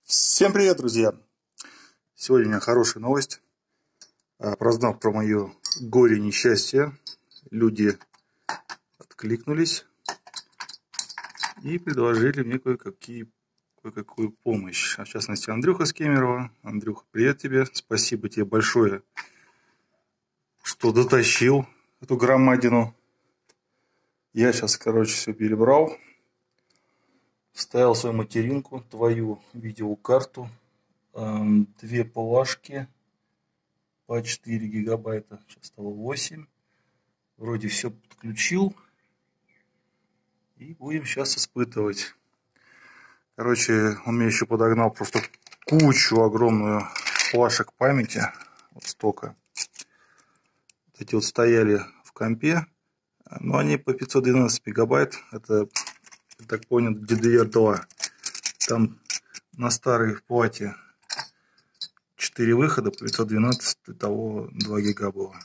Всем привет, друзья! Сегодня у меня хорошая новость. Прознав про мое горе и несчастье, люди откликнулись и предложили мне кое-какую помощь. В частности, Андрюха с Кемерово. Андрюха, привет тебе. Спасибо тебе большое, что дотащил эту громадину. Я сейчас, все перебрал. Вставил свою материнку, твою видеокарту, две плашки по 4 гигабайта, сейчас стало 8. Вроде все подключил. И будем сейчас испытывать. Он мне еще подогнал просто кучу огромную флешек памяти. Вот столько. Вот эти вот стояли в компе. Но они по 512 мегабайт. Это, я так понял, DDR2. Там на старой плате 4 выхода, по 512, итого 2 гига было.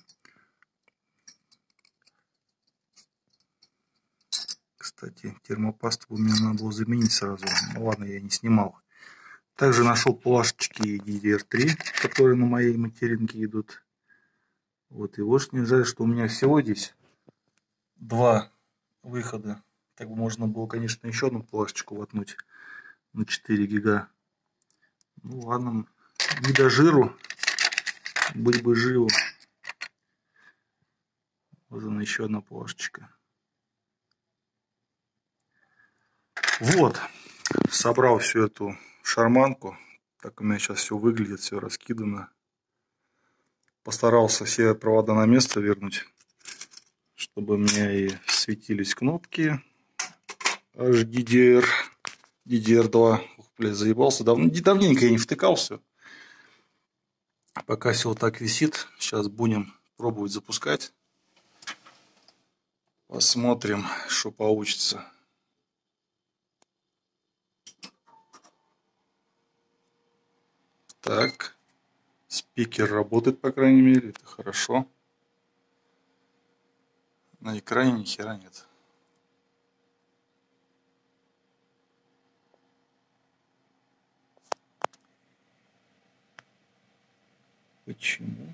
Кстати, термопасту у меня надо было заменить сразу. Ну ладно, я не снимал. Также нашел плашечки DDR3, которые на моей материнке идут. Вот, и вот не жаль, что у меня всего здесь 2 выхода. Так бы можно было, конечно, еще одну плашечку воткнуть на 4 гига. Ну ладно, не до жиру, быть бы живу. Вот она, еще одна плашечка. Вот, собрал всю эту шарманку. Так у меня сейчас все выглядит, все раскидано. Постарался все провода на место вернуть, чтобы у меня и светились кнопки HDDR, DDR2. Блядь, заебался. Давненько я не втыкался. Пока все вот так висит. Сейчас будем пробовать запускать. Посмотрим, что получится. Так. Спикер работает, по крайней мере. Это хорошо. На экране ни хера нет. Почему?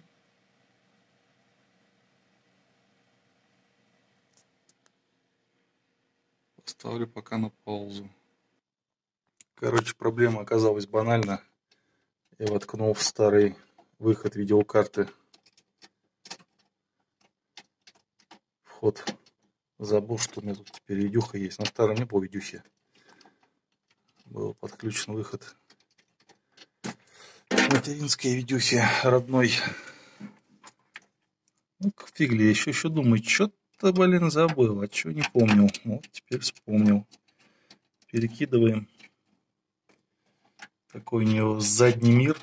Поставлю пока на паузу. Проблема оказалась банальна. Я воткнул в старый выход видеокарты вход. Забыл, что у меня тут теперь видюха есть. На старом не было видюхи. Был подключен выход материнской видюхи родной. Ну, к фигли, еще думаю, что-то, блин, забыл, а что не помнил. Вот, теперь вспомнил. Перекидываем. Такой у него задний мир.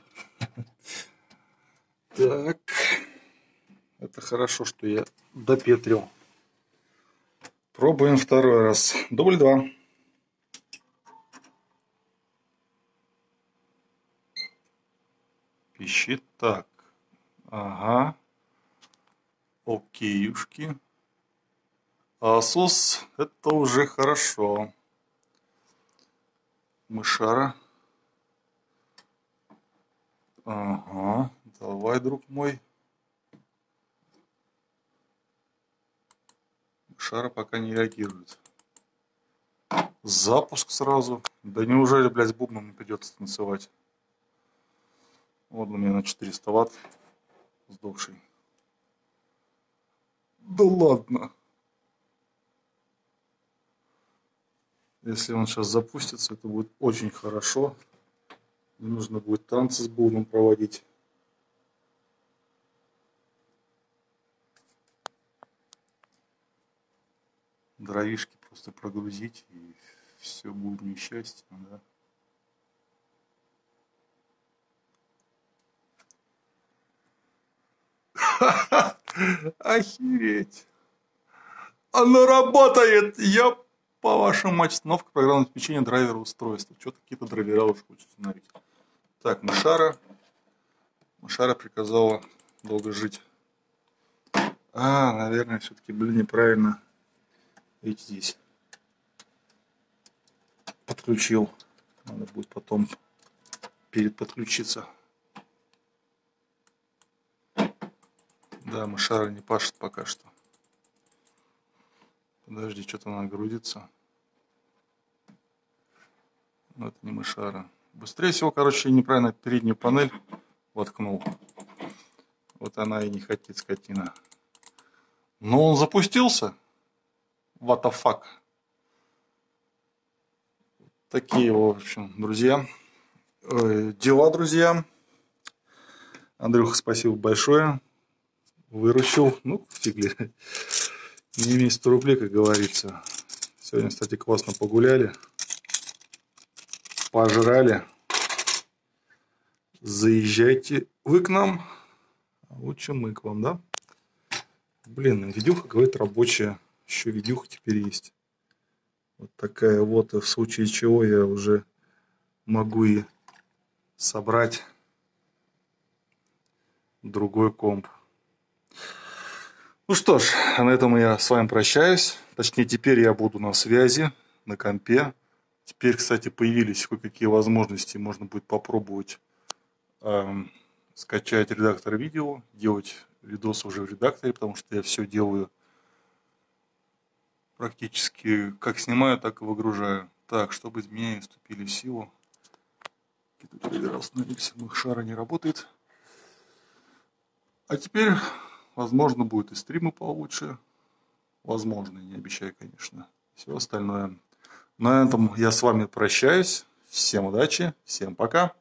Так. Это хорошо, что я допетрил. Пробуем второй раз. Дубль 2. Пищит так. Ага. Окейушки. Asus, это уже хорошо. Мышара. Ага. Давай, друг мой. Мышара пока не реагирует. Запуск сразу. Да неужели, блядь, с бубном не придется танцевать? Вот у меня на 400 ватт сдохший. Да ладно. Если он сейчас запустится, это будет очень хорошо. Не нужно будет танцы с бубном проводить. Дровишки просто прогрузить, и все будет несчастье, да? Охереть! Оно работает! Я по вашему мать, установка программного обеспечения драйвера устройства. Что-то какие-то драйвера уж хочет установить. Так, Мышара. Мышара приказала долго жить. Наверное, все-таки, неправильно. Видите, здесь подключил. Надо будет потом подключиться. Да, мышара не пашет пока что. Подожди, что-то она грузится. Но это не мышара. Быстрее всего, короче, неправильно переднюю панель воткнул. Вот она и не хотит, скотина. Но он запустился. What the fuck. Такие, в общем, друзья. Дела, друзья. Андрюха, спасибо большое. Выручил. Ну, фигли. Не имей 100 рублей, как говорится. Сегодня, кстати, классно погуляли. Пожрали. Заезжайте вы к нам. Лучше мы к вам, да? Блин, видюха, говорит, рабочая. Еще видюха теперь есть. Вот такая вот. В случае чего я уже могу и собрать другой комп. Ну что ж, на этом я с вами прощаюсь. Точнее, теперь я буду на связи, на компе. Теперь, кстати, появились кое-какие возможности. Можно будет попробовать скачать редактор видео, делать видосы уже в редакторе, потому что я все делаю практически как снимаю, так и выгружаю. Так, чтобы изменения вступили в силу. Остановились, мышара не работает. А теперь, возможно, будет и стримы получше. Возможно, не обещаю, конечно. Все остальное. На этом я с вами прощаюсь. Всем удачи, всем пока.